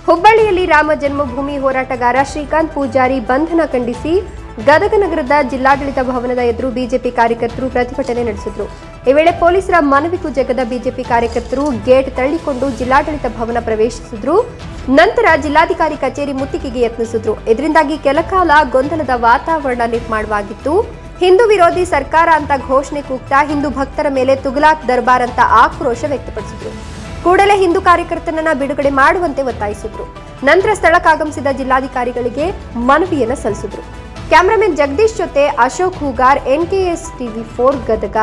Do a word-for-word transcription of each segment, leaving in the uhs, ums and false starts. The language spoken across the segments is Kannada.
ಹುಬ್ಬಳ್ಳಿಯಲ್ಲಿ ರಾಮ ಜನ್ಮಭೂಮಿ ಹೋರಾಟಗಾರ ಶ್ರೀಕಾಂತ್ ಪೂಜಾರಿ ಬಂಧನ ಖಂಡಿಸಿ ಗದಗ ನಗರದ ಜಿಲ್ಲಾಡಳಿತ ಭವನದ ಎದುರು ಬಿಜೆಪಿ ಕಾರ್ಯಕರ್ತರು ಪ್ರತಿಭಟನೆ ನಡೆಸಿದರು. ಈ ವೇಳೆ ಪೊಲೀಸರ ಮನವಿಗೂ ಜಗ್ಗದ ಬಿಜೆಪಿ ಕಾರ್ಯಕರ್ತರು ಗೇಟ್ ತಳ್ಳಿಕೊಂಡು ಜಿಲ್ಲಾಡಳಿತ ಭವನ ಪ್ರವೇಶಿಸಿದ್ರು. ನಂತರ ಜಿಲ್ಲಾಧಿಕಾರಿ ಕಚೇರಿ ಮುತ್ತಿಗೆಗೆ ಯತ್ನಿಸಿದ್ರು. ಇದರಿಂದಾಗಿ ಕೆಲಕಾಲ ಗೊಂದಲದ ವಾತಾವರಣ ನಿರ್ಮಾಣವಾಗಿತ್ತು. ಹಿಂದೂ ವಿರೋಧಿ ಸರ್ಕಾರ ಅಂತ ಘೋಷಣೆ ಕೂಗ್ತಾ ಹಿಂದೂ ಭಕ್ತರ ಮೇಲೆ ತುಗಲಾಕ್ ದರ್ಬಾರ್ ಅಂತ ಆಕ್ರೋಶ ವ್ಯಕ್ತಪಡಿಸಿದ್ರು. ಕೂಡಲೇ ಹಿಂದೂ ಕಾರ್ಯಕರ್ತನನ್ನ ಬಿಡುಗಡೆ ಮಾಡುವಂತೆ ಒತ್ತಾಯಿಸಿದ್ರು. ನಂತರ ಸ್ಥಳಕ್ಕಾಗಮಿಸಿದ ಜಿಲ್ಲಾಧಿಕಾರಿಗಳಿಗೆ ಮನವಿಯನ್ನ ಸಲ್ಲಿಸಿದ್ರು. ಕ್ಯಾಮರಾಮನ್ ಜಗದೀಶ್ ಜೊತೆ Ashok Hugar, NKS TV four Gadag.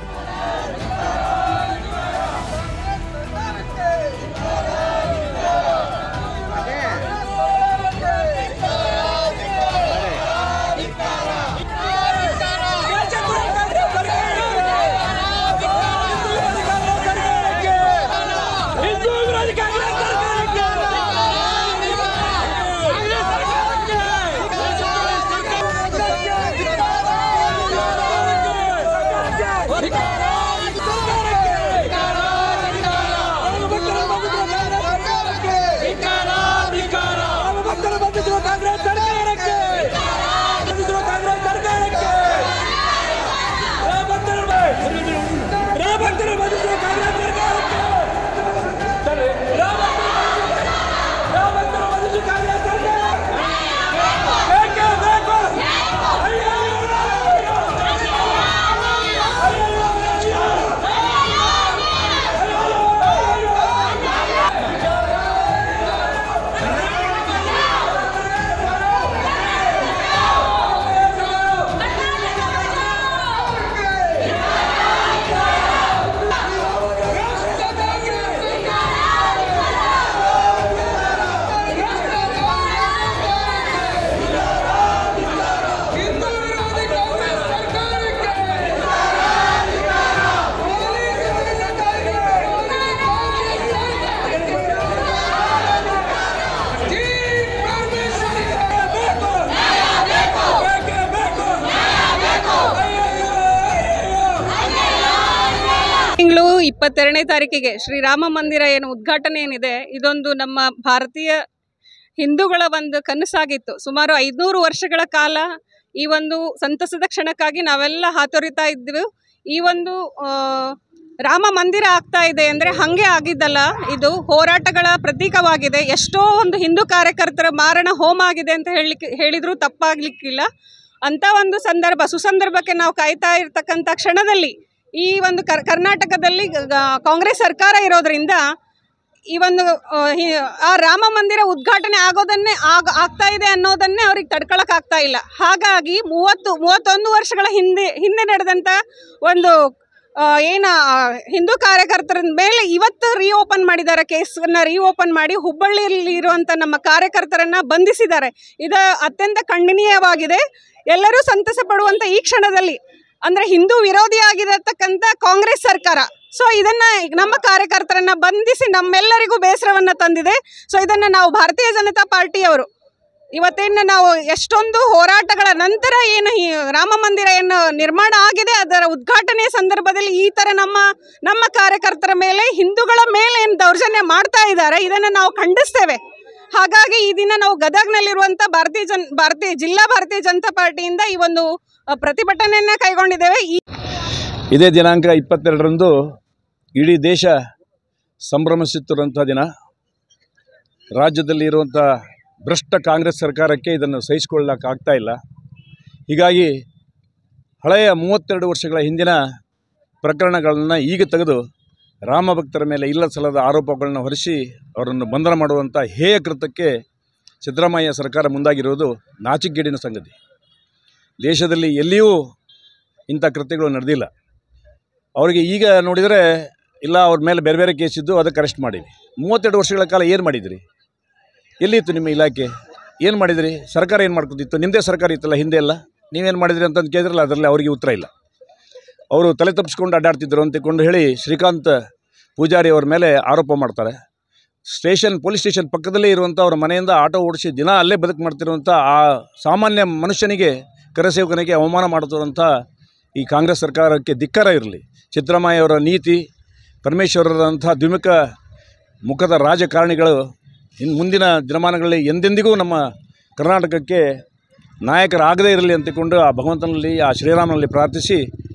ತಿಂಗಳು ಇಪ್ಪತ್ತೆರಡನೇ ತಾರೀಕಿಗೆ ಶ್ರೀರಾಮ ಮಂದಿರ ಏನು ಉದ್ಘಾಟನೆ ಏನಿದೆ, ಇದೊಂದು ನಮ್ಮ ಭಾರತೀಯ ಹಿಂದೂಗಳ ಒಂದು ಕನಸಾಗಿತ್ತು. ಸುಮಾರು ಐದುನೂರು ವರ್ಷಗಳ ಕಾಲ ಈ ಒಂದು ಸಂತಸದ ಕ್ಷಣಕ್ಕಾಗಿ ನಾವೆಲ್ಲ ಹಾತೊರಿತಾ ಇದ್ವಿ. ಈ ಒಂದು ರಾಮ ಮಂದಿರ ಆಗ್ತಾ ಇದೆ ಅಂದರೆ ಹಾಗೆ ಆಗಿದ್ದಲ್ಲ, ಇದು ಹೋರಾಟಗಳ ಪ್ರತೀಕವಾಗಿದೆ. ಎಷ್ಟೋ ಒಂದು ಹಿಂದೂ ಕಾರ್ಯಕರ್ತರ ಮಾರಣ ಹೋಮ ಆಗಿದೆ ಅಂತ ಹೇಳಲಿಕ್ಕೆ ಹೇಳಿದರೂ ತಪ್ಪಾಗಲಿಕ್ಕಿಲ್ಲ. ಅಂಥ ಒಂದು ಸಂದರ್ಭ ಸುಸಂದರ್ಭಕ್ಕೆ ನಾವು ಕಾಯ್ತಾ ಇರ್ತಕ್ಕಂಥ ಕ್ಷಣದಲ್ಲಿ ಈ ಒಂದು ಕರ್ ಕರ್ನಾಟಕದಲ್ಲಿ ಕಾಂಗ್ರೆಸ್ ಸರ್ಕಾರ ಇರೋದ್ರಿಂದ ಈ ಒಂದು ಆ ರಾಮ ಮಂದಿರ ಉದ್ಘಾಟನೆ ಆಗೋದನ್ನೇ ಆಗ ಆಗ್ತಾ ಇದೆ ಅನ್ನೋದನ್ನೇ ಅವ್ರಿಗೆ ತಡ್ಕೊಳಕ್ಕಾಗ್ತಾ ಇಲ್ಲ. ಹಾಗಾಗಿ ಮೂವತ್ತು ಮೂವತ್ತೊಂದು ವರ್ಷಗಳ ಹಿಂದೆ ಹಿಂದೆ ನಡೆದಂಥ ಒಂದು ಏನು ಹಿಂದೂ ಕಾರ್ಯಕರ್ತರ ಮೇಲೆ ಇವತ್ತು ರೀಓಪನ್ ಮಾಡಿದ್ದಾರೆ. ಕೇಸನ್ನು ರೀಓಪನ್ ಮಾಡಿ ಹುಬ್ಬಳ್ಳಿಯಲ್ಲಿ ಇರುವಂಥ ನಮ್ಮ ಕಾರ್ಯಕರ್ತರನ್ನು ಬಂಧಿಸಿದ್ದಾರೆ. ಇದು ಅತ್ಯಂತ ಖಂಡನೀಯವಾಗಿದೆ. ಎಲ್ಲರೂ ಸಂತಸ ಪಡುವಂಥ ಈ ಕ್ಷಣದಲ್ಲಿ ಅಂದರೆ ಹಿಂದೂ ವಿರೋಧಿಯಾಗಿರತಕ್ಕಂಥ ಕಾಂಗ್ರೆಸ್ ಸರ್ಕಾರ ಸೊ ಇದನ್ನು ನಮ್ಮ ಕಾರ್ಯಕರ್ತರನ್ನು ಬಂಧಿಸಿ ನಮ್ಮೆಲ್ಲರಿಗೂ ಬೇಸರವನ್ನು ತಂದಿದೆ. ಸೊ ಇದನ್ನು ನಾವು ಭಾರತೀಯ ಜನತಾ ಪಾರ್ಟಿಯವರು ಇವತ್ತೇನು ನಾವು ಎಷ್ಟೊಂದು ಹೋರಾಟಗಳ ನಂತರ ಏನು ರಾಮ ಮಂದಿರ ಏನು ನಿರ್ಮಾಣ ಆಗಿದೆ, ಅದರ ಉದ್ಘಾಟನೆಯ ಸಂದರ್ಭದಲ್ಲಿ ಈ ಥರ ನಮ್ಮ ನಮ್ಮ ಕಾರ್ಯಕರ್ತರ ಮೇಲೆ ಹಿಂದೂಗಳ ಮೇಲೆ ಏನು ದೌರ್ಜನ್ಯ ಮಾಡ್ತಾ ಇದ್ದಾರೆ, ಇದನ್ನು ನಾವು ಖಂಡಿಸ್ತೇವೆ. ಹಾಗಾಗಿ ಈ ದಿನ ನಾವು ಗದಗ್ನಲ್ಲಿರುವಂಥ ಭಾರತೀಯ ಜನ್ ಭಾರತೀಯ ಜಿಲ್ಲಾ ಭಾರತೀಯ ಜನತಾ ಪಾರ್ಟಿಯಿಂದ ಈ ಒಂದು ಪ್ರತಿಭಟನೆಯನ್ನು ಕೈಗೊಂಡಿದ್ದೇವೆ. ಇದೇ ದಿನಾಂಕ ಇಪ್ಪತ್ತೆರಡರಂದು ಇಡೀ ದೇಶ ಸಂಭ್ರಮಿಸುತ್ತಿರುವಂಥ ದಿನ. ರಾಜ್ಯದಲ್ಲಿ ಇರುವಂಥ ಭ್ರಷ್ಟ ಕಾಂಗ್ರೆಸ್ ಸರ್ಕಾರಕ್ಕೆ ಇದನ್ನು ಸಹಿಸಿಕೊಳ್ಳಕ್ಕಾಗ್ತಾ ಇಲ್ಲ. ಹೀಗಾಗಿ ಹಳೆಯ ಮೂವತ್ತೆರಡು ವರ್ಷಗಳ ಹಿಂದಿನ ಪ್ರಕರಣಗಳನ್ನು ಈಗ ತೆಗೆದು ರಾಮ ಭಕ್ತರ ಮೇಲೆ ಇಲ್ಲ ಸಲ್ಲದ ಆರೋಪಗಳನ್ನು ಹೊರಿಸಿ ಅವರನ್ನು ಬಂಧನ ಮಾಡುವಂಥ ಹೇಯ ಕೃತ್ಯಕ್ಕೆ ಸಿದ್ದರಾಮಯ್ಯ ಸರ್ಕಾರ ಮುಂದಾಗಿರುವುದು ನಾಚಿಕೆಗೇಡಿನ ಸಂಗತಿ. ದೇಶದಲ್ಲಿ ಎಲ್ಲಿಯೂ ಇಂಥ ಕೃತ್ಯಗಳು ನಡೆದಿಲ್ಲ. ಅವರಿಗೆ ಈಗ ನೋಡಿದರೆ ಇಲ್ಲ ಅವ್ರ ಮೇಲೆ ಬೇರೆ ಬೇರೆ ಕೇಸಿದ್ದು ಅದಕ್ಕೆ ಅರೆಸ್ಟ್ ಮಾಡಿವಿ. ಮೂವತ್ತೆರಡು ವರ್ಷಗಳ ಕಾಲ ಏನು ಮಾಡಿದಿರಿ? ಎಲ್ಲಿತ್ತು ನಿಮ್ಮ ಇಲಾಖೆ? ಏನು ಮಾಡಿದಿರಿ? ಸರ್ಕಾರ ಏನು ಮಾಡ್ಕೊತಿತ್ತು? ನಿಮ್ಮದೇ ಸರ್ಕಾರ ಇತ್ತಲ್ಲ ಹಿಂದೆ ಎಲ್ಲ, ನೀವೇನು ಮಾಡಿದಿರಿ ಅಂತಂದು ಕೇಳಿದ್ರಲ್ಲ, ಅದರಲ್ಲಿ ಅವರಿಗೆ ಉತ್ತರ ಇಲ್ಲ. ಅವರು ತಲೆ ತಪ್ಪಿಸ್ಕೊಂಡು ಅಡ್ಡಾಡ್ತಿದ್ರು ಅಂತಕೊಂಡು ಹೇಳಿ ಶ್ರೀಕಾಂತ್ ಪೂಜಾರಿ ಅವ್ರ ಮೇಲೆ ಆರೋಪ ಮಾಡ್ತಾರೆ. ಸ್ಟೇಷನ್ ಪೊಲೀಸ್ ಸ್ಟೇಷನ್ ಪಕ್ಕದಲ್ಲೇ ಇರುವಂಥ ಅವರ ಮನೆಯಿಂದ ಆಟೋ ಓಡಿಸಿ ದಿನ ಅಲ್ಲೇ ಬದುಕು ಮಾಡ್ತಿರುವಂಥ ಆ ಸಾಮಾನ್ಯ ಮನುಷ್ಯನಿಗೆ, ಕರಸೇವಕನಿಗೆ ಅವಮಾನ ಮಾಡುತ್ತಿರುವಂಥ ಈ ಕಾಂಗ್ರೆಸ್ ಸರ್ಕಾರಕ್ಕೆ ಧಿಕ್ಕಾರ ಇರಲಿ. ಸಿದ್ದರಾಮಯ್ಯ ಅವರ ನೀತಿ, ಪರಮೇಶ್ವರರಂಥ ದ್ವಿಮುಖ ಮುಖದ ರಾಜಕಾರಣಿಗಳು ಇನ್ನು ಮುಂದಿನ ದಿನಮಾನಗಳಲ್ಲಿ ಎಂದೆಂದಿಗೂ ನಮ್ಮ ಕರ್ನಾಟಕಕ್ಕೆ ನಾಯಕರಾಗದೇ ಇರಲಿ ಅಂತಿಕೊಂಡು ಆ ಭಗವಂತನಲ್ಲಿ ಆ ಶ್ರೀರಾಮನಲ್ಲಿ ಪ್ರಾರ್ಥಿಸಿ